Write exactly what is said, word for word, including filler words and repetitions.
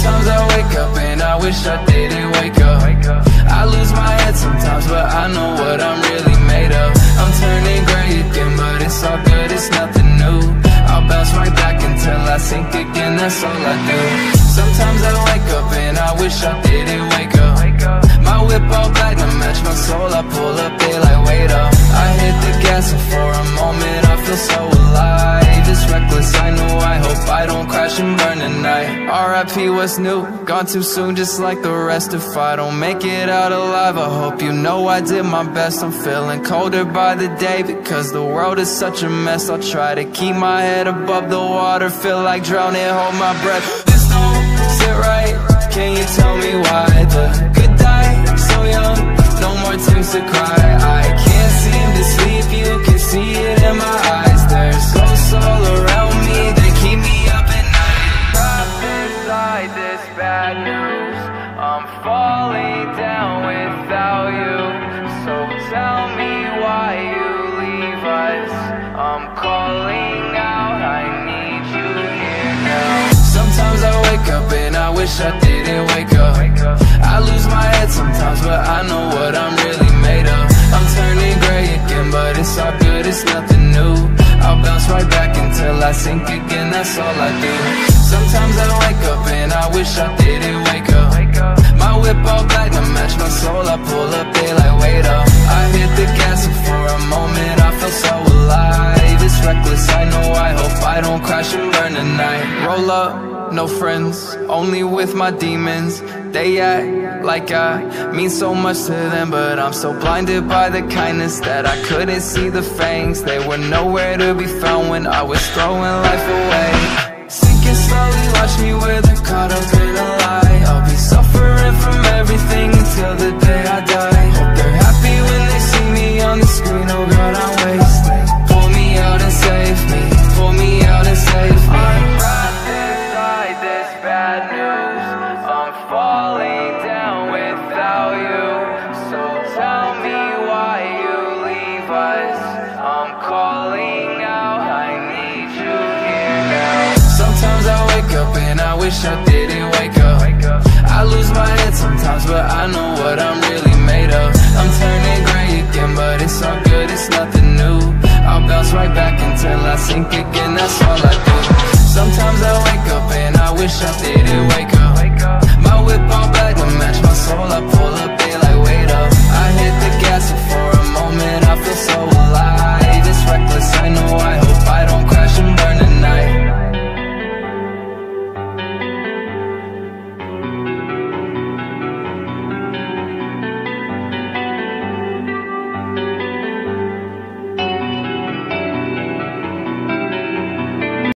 Sometimes I wake up and I wish I didn't wake up. I lose my head sometimes, but I know what I'm really made of. I'm turning gray again, but it's all good, it's nothing new. I'll bounce right back until I sink again, that's all I do. Sometimes I wake up and I wish I didn't wake up. My whip all black to match my soul, I pull up, they like wait up. I hit the gas and for a moment I feel so alive. It's reckless, I know, I hope I don't crash and burn tonight. R I P what's new, gone too soon just like the rest. If I don't make it out alive, I hope you know I did my best. I'm feeling colder by the day because the world is such a mess. I'll try to keep my head above the water, feel like drowning, hold my breath. This don't sit right, can you tell me why? The good die so young, no more tears to cry. I can't seem to sleep, you can see it in my eyes. There's ghosts all around me, they keep me up at night. Trapped inside this bad news, I'm falling down without you. So tell me why you leave us, I'm calling out, I need you here now. Sometimes I wake up and I wish I didn't wake up. I lose my head sometimes, but I know what I'm really made of. I'm turning gray again, but it's all good, it's nothing new. I'll bounce right back until I sink again, that's all I do. Sometimes I wake up and I wish I didn't wake up. My whip all black to match my soul, I pull up, they like wait up. I hit the gas and for a moment I feel so alive. It's reckless, I know, I hope I don't crash and burn tonight. Roll up, no friends, only with my demons. They act like I mean so much to them, but I'm so blinded by the kindness that I couldn't see the fangs. They were nowhere to be found when I was throwing life away. Sinking slowly, watch me wither, caught up in a lie. I'll be suffering from everything until the day I die. Hope they're happy when they see me on the screen, oh God, I'm wasting. Pull me out and save me, pull me out and save me. I'm trapped inside this bad news, I'm falling down without you. So tell me why you leave us, I'm calling out, I need you here now. Sometimes I wake up and I wish I didn't wake up. I lose my head sometimes, but I know what I'm really made of. I'm turning gray again, but it's all good, it's nothing new. I'll bounce right back until I sink again, that's all I do. Sometimes I wake up and I wish I didn't wake up.